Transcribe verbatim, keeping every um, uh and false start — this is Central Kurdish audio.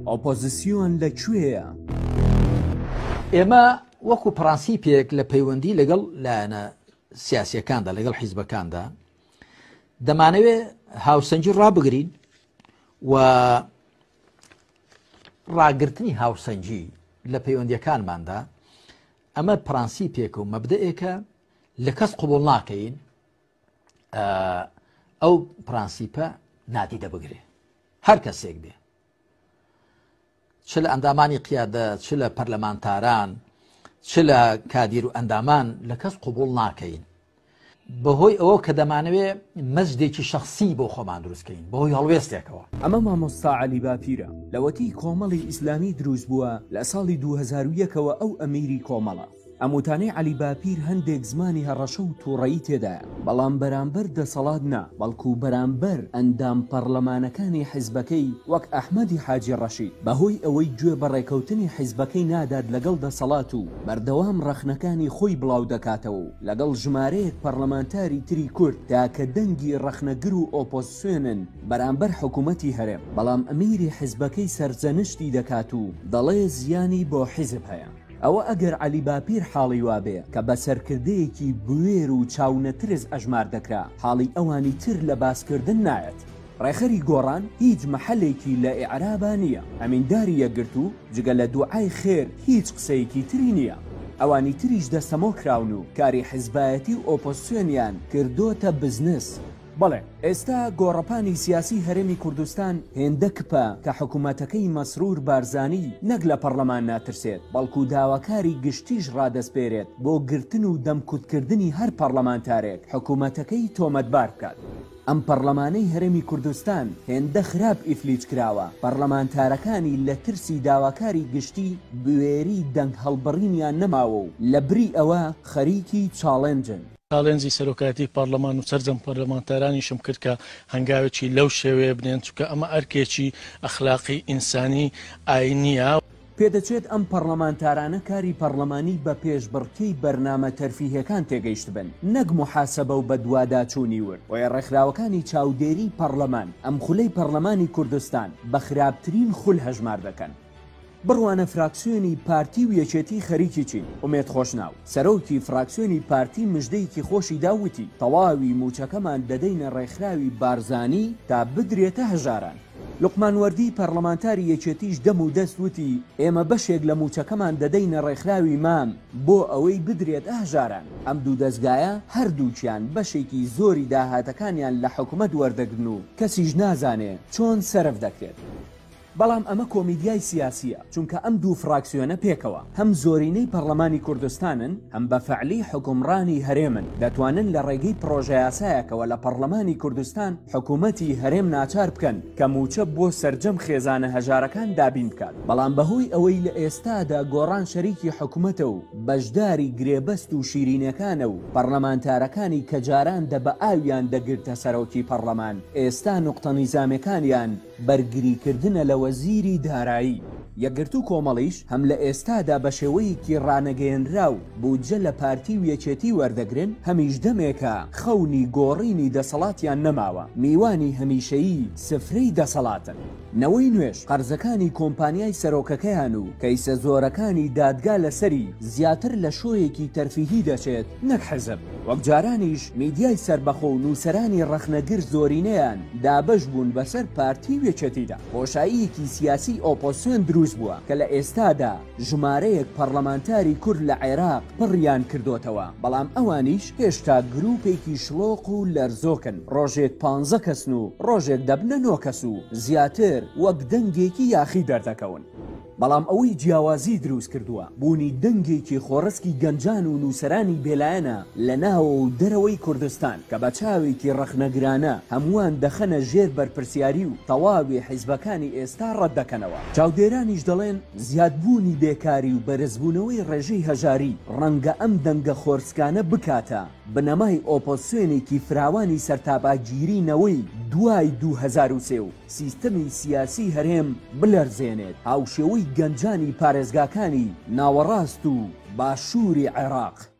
ئۆپۆزیسیۆن لەکوێیە؟ ئێمە وەکو پرانسیپێک لە پەیوەندی لەگەڵ لایەنە سیاسیەکاندا لەگەڵ حیزبەکاندا دەمانەوێت هاوسەنگی ڕابگرین و ڕاگررتنی هاوسەنگی لە پەیوەندیەکانماندا ئەمە پرانسیپێک و مەبدەئێکە لە کەس قبول ناکەین ئەو پرانسیپە نادیدە بگرێ هەر کەسێک بێ، چ لە ئەندامانی قیادە، چ لە پەرلەمانتاران، چ لە کادیر و ئەندامان لە کەس قبول ناکەین بەهۆی ئەوە کە دەمانەوێت مەزدێکی شخصی بۆ خۆمان دروستکەین بەهۆی هەڵوێستێکەوە. ئەمە مامۆستا عەلی باپیرە لەوەتی کۆمەڵی ئیسلامی دروست بووە لە ساڵی دوو هەزار و یەکەوە ئەو ئەمیری کۆمەڵە. ئەموتانەی عەلی باپیر هەندێک زمانی هەڕەشە و تووڕەیی تێدایە، بەڵام بەرامبەر دەسەڵات نا، بەڵکو بەرامبەر ئەندام پەرلەمانەکانی حیزبەکەی وەک ئەحمەدی حاجی ڕەشید بەهۆی ئەوەی گوێ بە ڕێکەوتنی حیزبەکەی نادات لەگەڵ دەسەڵات و بەردەوام ڕەخنەکانی خۆی بڵاو دەکاتەوە و لەگەڵ ژمارەیەک پەرلەمانتاری تری کورد تاکە دەنگی ڕەخنەگر و ئۆپۆزیسیۆنن بەرامبەر حکوومەتی هەرێم، بەڵام ئەمیری حیزبەکەی سەرجەنشتی دەکات و دەڵێ زیانی بۆ حیزب هەیە. ئەوە ئەگەر عەلی باپیر حاڵی وابێ کە بە سەرکردەیەکی بوێر و چاونەترز ئەژمار دەکرا، حاڵی ئەوانی تر لە باسکردن نایەت. ڕێخەری گۆڕان هیچ مەحەلێکی لە ئێعرابا نییە، ئەمینداری یەکگرت و جگە لە دوعای خێر هیچ قسەیەکی تری نییە. ئەوانی تریش دەستەمۆ کراون و کاری حیزبایەتی و ئۆپۆزیسیۆنیان کردۆتە بزنس. بەڵێ ئێستا گۆڕەپانی سیاسی هەرێمی کوردستان هێندە کپە کە حکوومەتەکەی مەسرور بارزانی نەک لە پەرلەمان ناترسێت، بەڵکو داواکاری گشتیش ڕادەسپێرێت بۆ گرتن و دەمکوتکردنی هەر پەرلەمانتارێک حکوومەتەکەی تۆمەتبار بکات. ئەم پەرلەمانەی هەرێمی کوردستان هێندە خراپ ئیفلیج کراوە، پەرلەمانتارەکانی لە ترسی داواکاری گشتی بوێری دەنگ هەڵبڕینیان نەماوە و لە بری ئەوە خەریکی چاڵێنجن. چالێنجی سەرۆکاتی پارلەمان و سەرجەم پەرلەمانتارانیشم کرد کە هەنگاوێکی لەو شێوەیە بنێن، چونکە ئەمە ئەرکێکی ئەخلاقی ئینسانی ئاینیە. پێدەچێت ئەم پەرلەمانتارانە کاری پەرلەمانی بە پێشبڕکەی بەرنامە تەرفیهەکان تێگەیشت بن، نەک محاسەبە و بە دوواداچوونی ورد. وە ڕێکخراوەکانی چاودێری پەرلەمان ئەم خولەی پەرلەمانی کوردستان بە خراپترین خول هەژمار دەکەن. بڕوانە فراکسیۆنی پارتی و یەکێتی خەریکی چین ئومێد خۆشناو سەرۆکی فراکسیۆنی پارتی مژدەیەکی خۆشی داوتی تەواوی موچەکەمان دەدەینە ڕێکخراوی بارزانی تا بدرێتە هەژاران. لوقمان وەردی پەرلەمانتاری یەکێتیش دەم و دەست وتی ئێمە بەشێک لە موچەکەمان دەدەینە ڕێکخراوی مام بۆ ئەوەی بدرێتە هەژاران. ئەم دوو دەستگایە هەردووچیان بەشێکی زۆری داهاتەکانیان لە حکوومەت وەردەگرن و کەسیش نازانێ چۆن سەرف دەکرێت. بەڵام ئەمە کۆمیدیای سیاسیە، چونکە ئەم دوو فراکسیۆنە پێکەوە هەم زۆرینەی پەرلەمانی کوردستانن، هەم بە فەعلی حکومڕانی هەرێمن، دەتوانن لە ڕێگەی پرۆژە یاسایەکەوە لە پەرلەمانی کوردستان حکوومەتی هەرێم ناچار بکەن کە موچە بۆ سەرجەم خێزانە هەژارەکان دابین بکات. بەڵام بەهۆی ئەوەی لە ئێستادا گۆڕان شەریکی حکوومەتە و بەشداری گرێبەست و شیرینەکانە و پەرلەمانتارەکانی کە جاران دە بە ئاویان دەگرتە سەرۆکی پەرلەمان، ئێستا نوقتە نیزامەکانیان بەرگریکردنە لە وەزیری دارایی. یەکگرت و کۆمەڵیش هەم لە ئێستادا بە شێوەیەکی ڕانەگەیەنرا و بودجە لە پارتی و یەکێتی وەردەگرن، هەمیش دەمێکە خەونی گۆڕینی دەسەڵاتیان نەماوە، میوانی هەمیشەیی سفرەی دەسەڵاتن. نەوەی نوێش قەرزەکانی کۆمپانیای سەرۆکەکەیان و کەیسە زۆرەکانی دادگا لەسەری زیاتر لە شۆیەکی تەرفیهی دەچێت نەک حەزب. وەک جارانیش میدیای سەربەخۆ و نووسەرانی ڕەخنەگر زۆرینەیان دابەش بوون بەسەر پارتی و یەکێتیدا. بۆشاییەکی سیاسی ئۆپۆزیسیۆن دروست بووە کە لە ئێستادا ژمارەیەک پەرلەمانتاری کورد لە عێراق پڕیان کردوتەوە، بەڵام ئەوانیش هێشتا گروپێکی شلۆق و لەرزۆکن، ڕۆژێک پانزە کەسن و ڕۆژێک دەبنە نۆ کەس و زیاتر وەک دەنگێکی یاخی دەردەکەون. بەڵام ئەوەی جیاوازی دروست کردووە بوونی دەنگێکی خۆڕسکی گەنجان و نووسەرانی بێلایەنە لە ناوە و دەرەوەی کوردستان کە بە چاوێکی ڕەخنەگرانە هەمووان دەخەنە ژێر بەرپرسیاری و تەواوی حیزبەکانی ئێستا ڕەتدەکەنەوە. چاودێرانیش دەڵێن زیادبوونی بێکاری و بەرزبوونەوەی ڕێژەی هەژاری ڕەنگە ئەم دەنگە خۆرسکانە بکاتە بنەمای ئۆپۆزیسیۆنێکی فراوانی سەرتاپاگیرینەوەی دوای دوو هەزار و سێ و سیستەمی سیاسی هەرێم بلەرزێنێت، هاوشێوەی گەنجانی پارێزگاکانی ناوەڕاست و باشووری عێراق.